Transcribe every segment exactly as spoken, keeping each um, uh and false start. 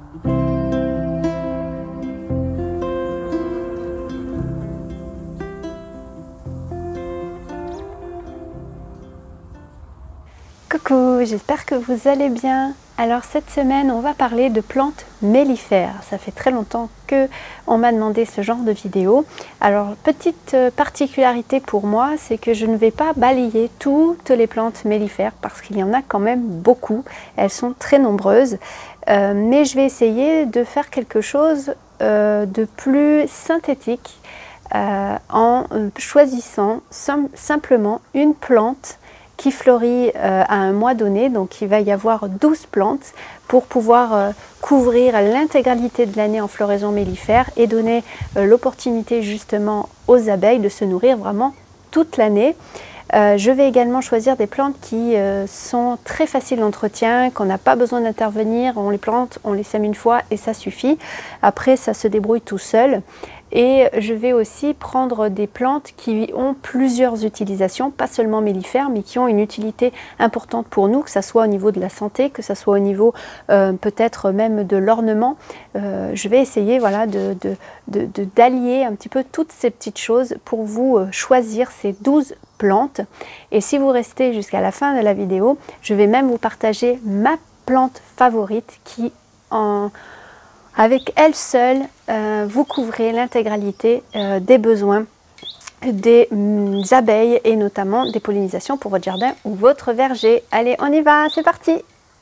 Coucou, j'espère que vous allez bien. Alors cette semaine, on va parler de plantes mellifères. Ça fait très longtemps que on m'a demandé ce genre de vidéo. Alors petite particularité pour moi, c'est que je ne vais pas balayer toutes les plantes mellifères parce qu'il y en a quand même beaucoup. Elles sont très nombreuses, euh, mais je vais essayer de faire quelque chose euh, de plus synthétique euh, en choisissant sim simplement une plante qui fleurit euh, à un mois donné, donc il va y avoir douze plantes pour pouvoir euh, couvrir l'intégralité de l'année en floraison mellifère et donner euh, l'opportunité justement aux abeilles de se nourrir vraiment toute l'année. Euh, je vais également choisir des plantes qui euh, sont très faciles d'entretien, qu'on n'a pas besoin d'intervenir, on les plante, on les sème une fois et ça suffit. Après ça se débrouille tout seul. Et je vais aussi prendre des plantes qui ont plusieurs utilisations, pas seulement mellifères, mais qui ont une utilité importante pour nous, que ce soit au niveau de la santé, que ce soit au niveau euh, peut-être même de l'ornement. Euh, je vais essayer voilà, de, de, de, de, d'allier un petit peu toutes ces petites choses pour vous choisir ces douze plantes. Et si vous restez jusqu'à la fin de la vidéo, je vais même vous partager ma plante favorite qui en... Avec elle seule, euh, vous couvrez l'intégralité euh, des besoins des mm, abeilles et notamment des pollinisations pour votre jardin ou votre verger. Allez, on y va, c'est parti!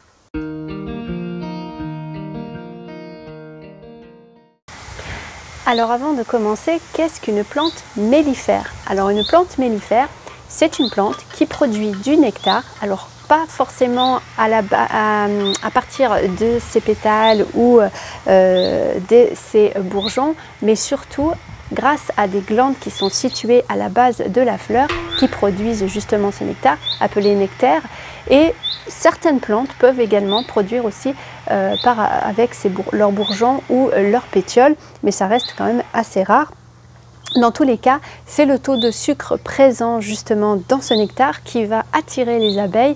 Alors avant de commencer, qu'est-ce qu'une plante mellifère? Alors une plante mellifère, c'est une plante qui produit du nectar. Alors pas forcément à, la, à, à partir de ses pétales ou euh, de ses bourgeons, mais surtout grâce à des glandes qui sont situées à la base de la fleur qui produisent justement ce nectar, appelé nectaire. Et certaines plantes peuvent également produire aussi euh, par, avec ses, leurs bourgeons ou leurs pétioles, mais ça reste quand même assez rare. Dans tous les cas, c'est le taux de sucre présent justement dans ce nectar qui va attirer les abeilles.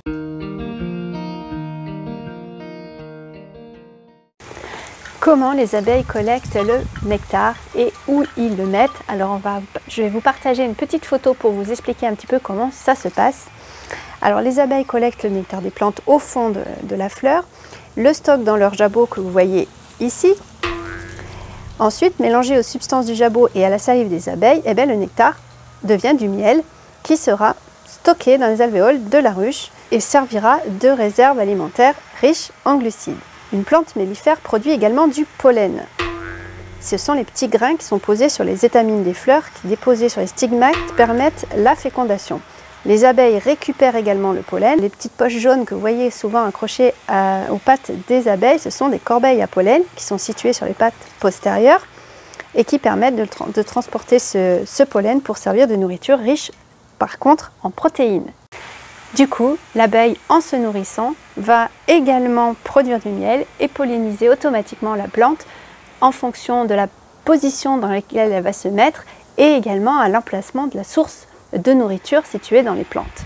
Comment les abeilles collectent le nectar et où ils le mettent? Alors on va, je vais vous partager une petite photo pour vous expliquer un petit peu comment ça se passe. Alors les abeilles collectent le nectar des plantes au fond de, de la fleur, le stockent dans leur jabot que vous voyez ici. Ensuite, mélangé aux substances du jabot et à la salive des abeilles, eh bien, le nectar devient du miel qui sera stocké dans les alvéoles de la ruche et servira de réserve alimentaire riche en glucides. Une plante mellifère produit également du pollen. Ce sont les petits grains qui sont posés sur les étamines des fleurs qui, déposés sur les stigmates, permettent la fécondation. Les abeilles récupèrent également le pollen. Les petites poches jaunes que vous voyez souvent accrochées à, aux pattes des abeilles, ce sont des corbeilles à pollen qui sont situées sur les pattes postérieures et qui permettent de, tra de transporter ce, ce pollen pour servir de nourriture riche par contre en protéines. Du coup, l'abeille, en se nourrissant, va également produire du miel et polliniser automatiquement la plante en fonction de la position dans laquelle elle va se mettre et également à l'emplacement de la source de nourriture située dans les plantes.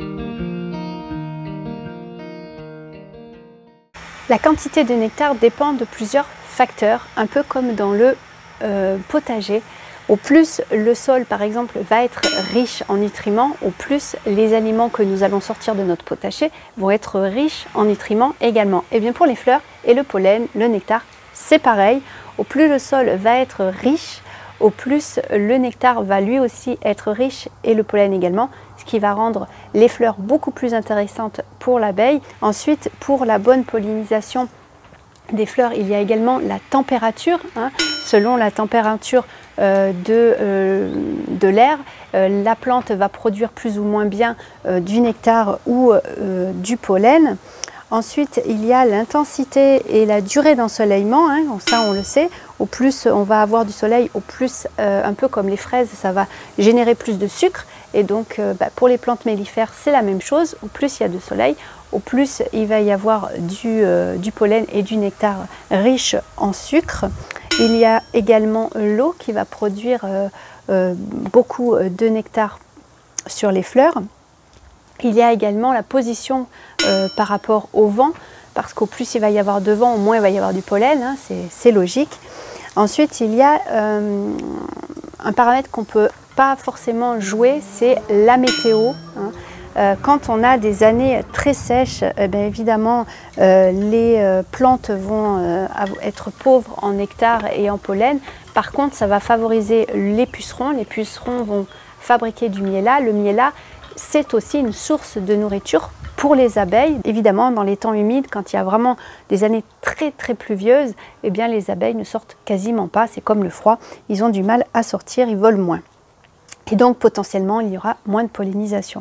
La quantité de nectar dépend de plusieurs facteurs, un peu comme dans le euh, potager. Au plus le sol, par exemple, va être riche en nutriments, au plus les aliments que nous allons sortir de notre potager vont être riches en nutriments également. Et bien pour les fleurs et le pollen, le nectar, c'est pareil. Au plus le sol va être riche, au plus le nectar va lui aussi être riche et le pollen également, ce qui va rendre les fleurs beaucoup plus intéressantes pour l'abeille. Ensuite, pour la bonne pollinisation des fleurs, il y a également la température. Hein. Selon la température euh, de, euh, de l'air, euh, la plante va produire plus ou moins bien euh, du nectar ou euh, du pollen. Ensuite, il y a l'intensité et la durée d'ensoleillement, hein, ça on le sait. Au plus on va avoir du soleil, au plus, euh, un peu comme les fraises, ça va générer plus de sucre. Et donc euh, bah, pour les plantes mellifères, c'est la même chose. Au plus il y a de soleil, au plus il va y avoir du, euh, du pollen et du nectar riche en sucre. Il y a également l'eau qui va produire euh, euh, beaucoup de nectar sur les fleurs. Il y a également la position euh, par rapport au vent. parce qu'au plus il va y avoir de vent, au moins il va y avoir du pollen, hein, c'est logique. Ensuite, il y a euh, un paramètre qu'on ne peut pas forcément jouer, c'est la météo. Hein. Euh, quand on a des années très sèches, eh bien évidemment, euh, les euh, plantes vont euh, être pauvres en nectar et en pollen. Par contre, ça va favoriser les pucerons. Les pucerons vont fabriquer du miella. Le miella, c'est aussi une source de nourriture pour les abeilles. Évidemment, dans les temps humides, quand il y a vraiment des années très très pluvieuses, eh bien les abeilles ne sortent quasiment pas. C'est comme le froid, ils ont du mal à sortir, ils volent moins. Et donc potentiellement, il y aura moins de pollinisation.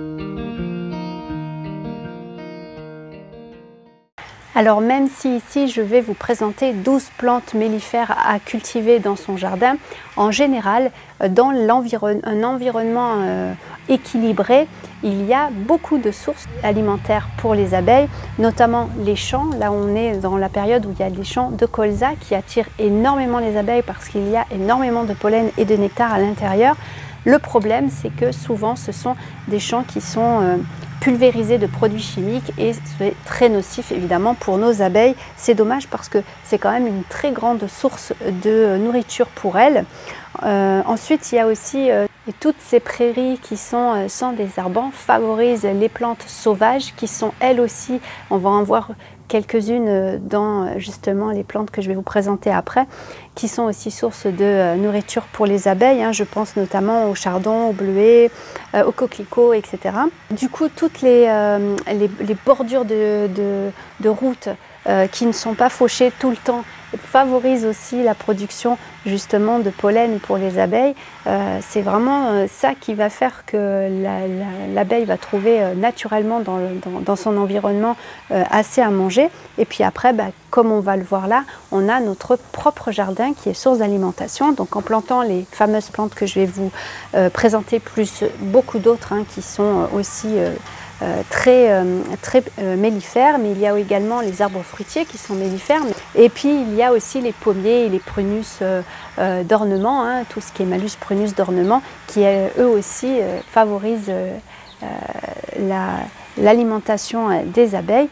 Alors même si ici je vais vous présenter douze plantes mellifères à cultiver dans son jardin, en général dans l'environ- un environnement euh, équilibré, il y a beaucoup de sources alimentaires pour les abeilles, notamment les champs. Là on est dans la période où il y a des champs de colza qui attirent énormément les abeilles parce qu'il y a énormément de pollen et de nectar à l'intérieur. Le problème c'est que souvent ce sont des champs qui sont euh, pulvérisés de produits chimiques et c'est très nocif évidemment pour nos abeilles. C'est dommage parce que c'est quand même une très grande source de nourriture pour elles. Euh, ensuite, il y a aussi euh, toutes ces prairies qui sont euh, sans désherbants favorisent les plantes sauvages qui sont elles aussi, on va en voir quelques-unes dans justement les plantes que je vais vous présenter après, qui sont aussi source de euh, nourriture pour les abeilles. Hein. Je pense notamment au chardon, au bleuet, euh, au coquelicot, et cetera. Du coup, toutes les, euh, les, les bordures de, de, de routes euh, qui ne sont pas fauchées tout le temps favorisent aussi la production justement de pollen pour les abeilles. Euh, c'est vraiment euh, ça qui va faire que l'abeille la, la, va trouver euh, naturellement dans, le, dans, dans son environnement euh, assez à manger. Et puis après, bah, comme on va le voir là, on a notre propre jardin qui est source d'alimentation. Donc en plantant les fameuses plantes que je vais vous euh, présenter, plus beaucoup d'autres hein, qui sont aussi euh, Euh, très, euh, très euh, mellifères, mais il y a également les arbres fruitiers qui sont mellifères. Et puis il y a aussi les pommiers et les prunus euh, euh, d'ornement, hein, tout ce qui est malus prunus d'ornement, qui euh, eux aussi euh, favorisent euh, euh, l'alimentation la, des abeilles.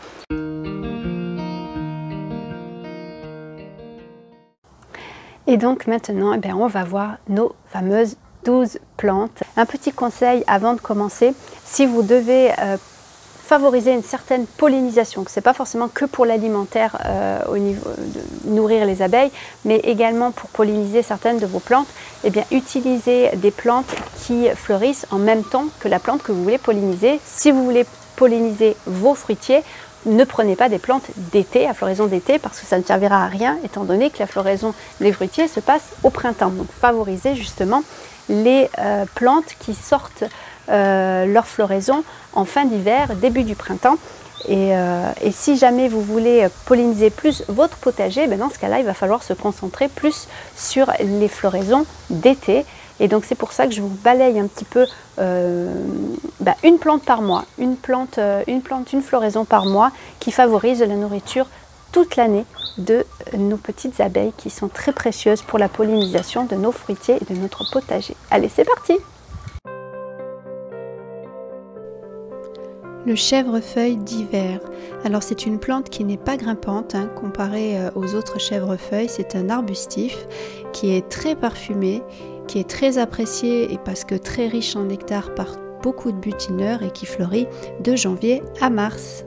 Et donc maintenant, eh bien, on va voir nos fameuses douze plantes. Un petit conseil avant de commencer, si vous devez euh, favoriser une certaine pollinisation, que ce n'est pas forcément que pour l'alimentaire euh, au niveau de nourrir les abeilles, mais également pour polliniser certaines de vos plantes, eh bien utilisez des plantes qui fleurissent en même temps que la plante que vous voulez polliniser. Si vous voulez polliniser vos fruitiers, ne prenez pas des plantes d'été, à floraison d'été, parce que ça ne servira à rien, étant donné que la floraison des fruitiers se passe au printemps. Donc favorisez justement les euh, plantes qui sortent euh, leur floraison en fin d'hiver, début du printemps. Et, euh, et si jamais vous voulez polliniser plus votre potager, ben dans ce cas-là, il va falloir se concentrer plus sur les floraisons d'été. Et donc c'est pour ça que je vous balaye un petit peu euh, ben une plante par mois, une plante, euh, une plante, une floraison par mois qui favorise la nourriture toute l'année de nos petites abeilles qui sont très précieuses pour la pollinisation de nos fruitiers et de notre potager. Allez, c'est parti! Le chèvrefeuille d'hiver. Alors c'est une plante qui n'est pas grimpante hein, comparée aux autres chèvrefeuilles. C'est un arbustif qui est très parfumé, qui est très apprécié et parce que très riche en nectar par beaucoup de butineurs et qui fleurit de janvier à mars.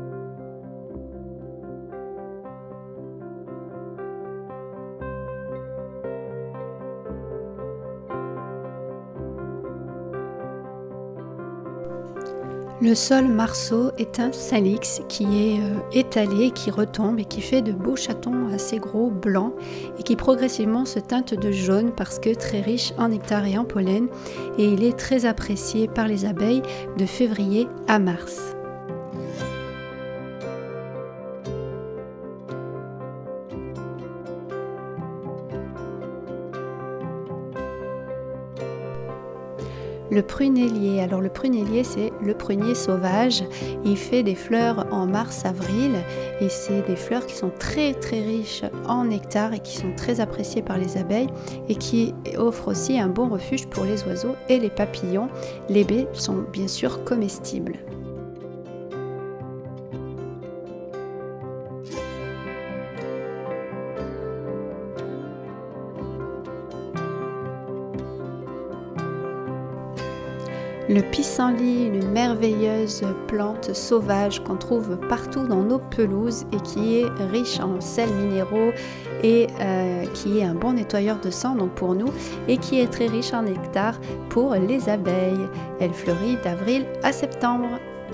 Le sol marceau est un salix qui est euh, étalé, qui retombe et qui fait de beaux chatons assez gros, blancs et qui progressivement se teinte de jaune parce que très riche en nectar et en pollen et il est très apprécié par les abeilles de février à mars. Le prunellier, alors le prunellier c'est le prunier sauvage, il fait des fleurs en mars-avril et c'est des fleurs qui sont très très riches en nectar et qui sont très appréciées par les abeilles et qui offrent aussi un bon refuge pour les oiseaux et les papillons. Les baies sont bien sûr comestibles. Le pissenlit, une merveilleuse plante sauvage qu'on trouve partout dans nos pelouses et qui est riche en sels minéraux et euh, qui est un bon nettoyeur de sang donc pour nous et qui est très riche en nectar pour les abeilles. Elle fleurit d'avril à septembre.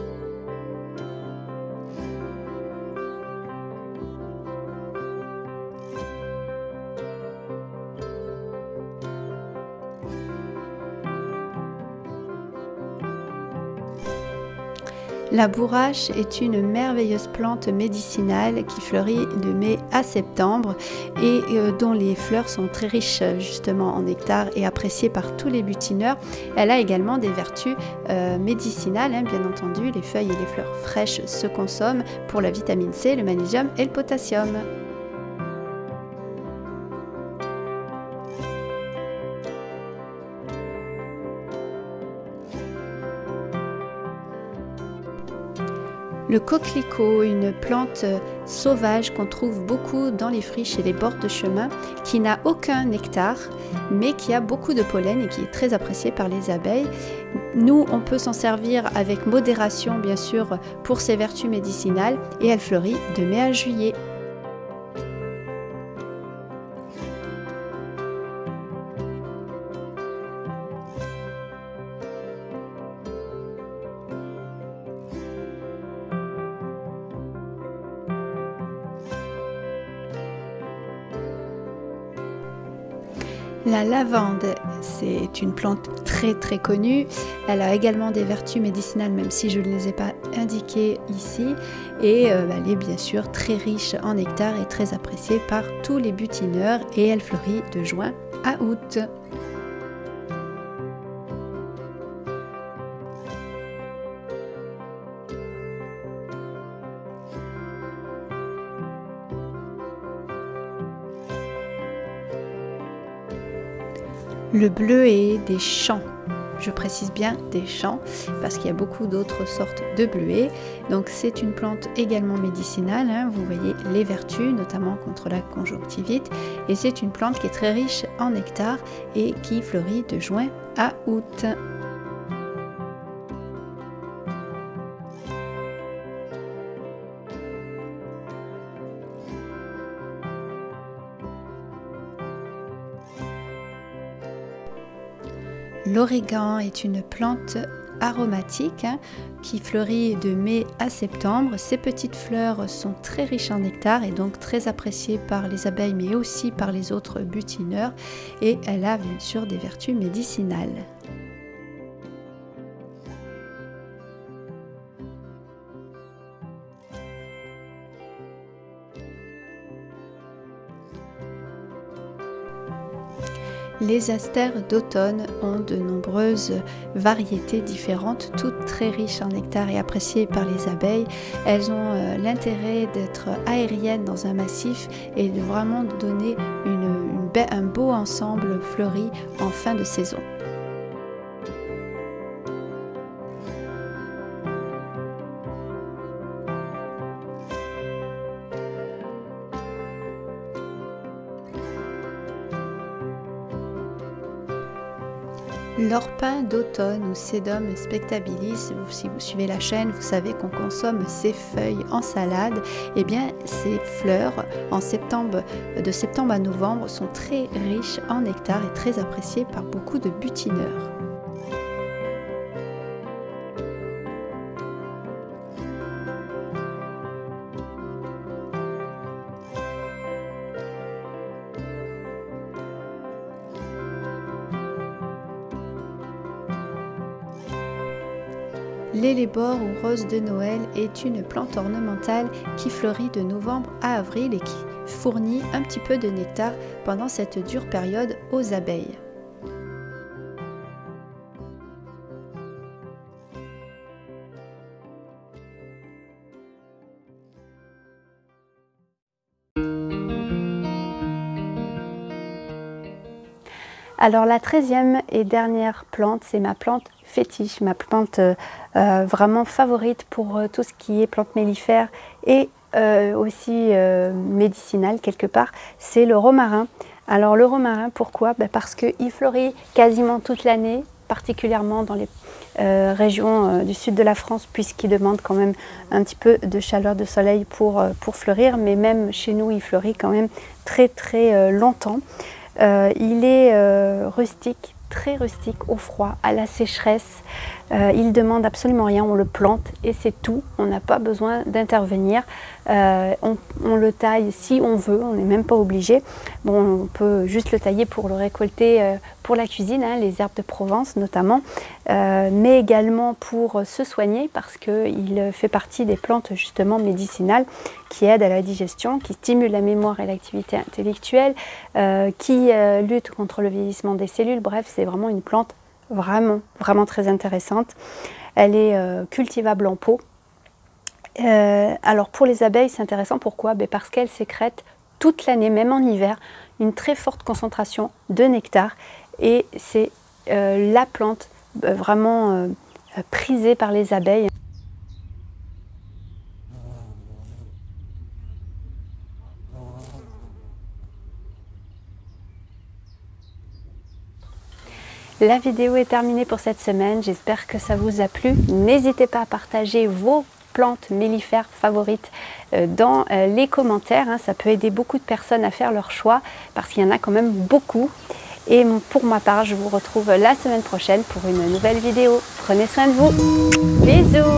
La bourrache est une merveilleuse plante médicinale qui fleurit de mai à septembre et euh, dont les fleurs sont très riches justement en nectar et appréciées par tous les butineurs. Elle a également des vertus euh, médicinales, hein, bien entendu. Les feuilles et les fleurs fraîches se consomment pour la vitamine C, le magnésium et le potassium. Le coquelicot, une plante sauvage qu'on trouve beaucoup dans les friches et les bords de chemin, qui n'a aucun nectar, mais qui a beaucoup de pollen et qui est très apprécié par les abeilles. Nous, on peut s'en servir avec modération, bien sûr, pour ses vertus médicinales, et elle fleurit de mai à juillet. La lavande, c'est une plante très très connue. Elle a également des vertus médicinales, même si je ne les ai pas indiquées ici. Et euh, elle est bien sûr très riche en nectar et très appréciée par tous les butineurs. Et elle fleurit de juin à août. Le bleuet des champs, je précise bien des champs parce qu'il y a beaucoup d'autres sortes de bleuets. Donc c'est une plante également médicinale, hein, vous voyez les vertus notamment contre la conjonctivite, et c'est une plante qui est très riche en nectar et qui fleurit de juin à août. L'origan est une plante aromatique hein, qui fleurit de mai à septembre. Ses petites fleurs sont très riches en nectar et donc très appréciées par les abeilles mais aussi par les autres butineurs, et elle a bien sûr des vertus médicinales. Les astères d'automne ont de nombreuses variétés différentes, toutes très riches en nectar et appréciées par les abeilles. Elles ont euh, l'intérêt d'être aériennes dans un massif et de vraiment donner une, une, un beau ensemble fleuri en fin de saison. L'orpin d'automne ou Sedum spectabilis, si vous suivez la chaîne, vous savez qu'on consomme ces feuilles en salade. Eh bien, ces fleurs, en septembre, de septembre à novembre, sont très riches en nectar et très appréciées par beaucoup de butineurs. L'ellébore ou rose de Noël est une plante ornementale qui fleurit de novembre à avril et qui fournit un petit peu de nectar pendant cette dure période aux abeilles. Alors la treizième et dernière plante, c'est ma plante fétiche, ma plante euh, euh, vraiment favorite pour euh, tout ce qui est plante mellifère et euh, aussi euh, médicinale quelque part, c'est le romarin. Alors le romarin, pourquoi? Ben parce qu'il fleurit quasiment toute l'année particulièrement dans les euh, régions euh, du sud de la France, puisqu'il demande quand même un petit peu de chaleur, de soleil pour, euh, pour fleurir, mais même chez nous, il fleurit quand même très très euh, longtemps. Euh, il est euh, rustique, très rustique, au froid, à la sécheresse. Euh, il demande absolument rien, on le plante et c'est tout. On n'a pas besoin d'intervenir. Euh, on, on le taille si on veut, on n'est même pas obligé. Bon, on peut juste le tailler pour le récolter euh, pour la cuisine, hein, les herbes de Provence notamment, euh, mais également pour se soigner parce qu'il fait partie des plantes justement médicinales qui aident à la digestion, qui stimulent la mémoire et l'activité intellectuelle, euh, qui euh, luttent contre le vieillissement des cellules. Bref, c'est vraiment une plante vraiment, vraiment très intéressante. Elle est euh, cultivable en pot. Euh, alors pour les abeilles, c'est intéressant. Pourquoi? Ben parce qu'elles sécrètent toute l'année, même en hiver, une très forte concentration de nectar. Et c'est euh, la plante euh, vraiment euh, prisée par les abeilles. La vidéo est terminée pour cette semaine, j'espère que ça vous a plu. N'hésitez pas à partager vos plantes mellifères favorites dans les commentaires, ça peut aider beaucoup de personnes à faire leur choix parce qu'il y en a quand même beaucoup. Et pour ma part, je vous retrouve la semaine prochaine pour une nouvelle vidéo. Prenez soin de vous, bisous!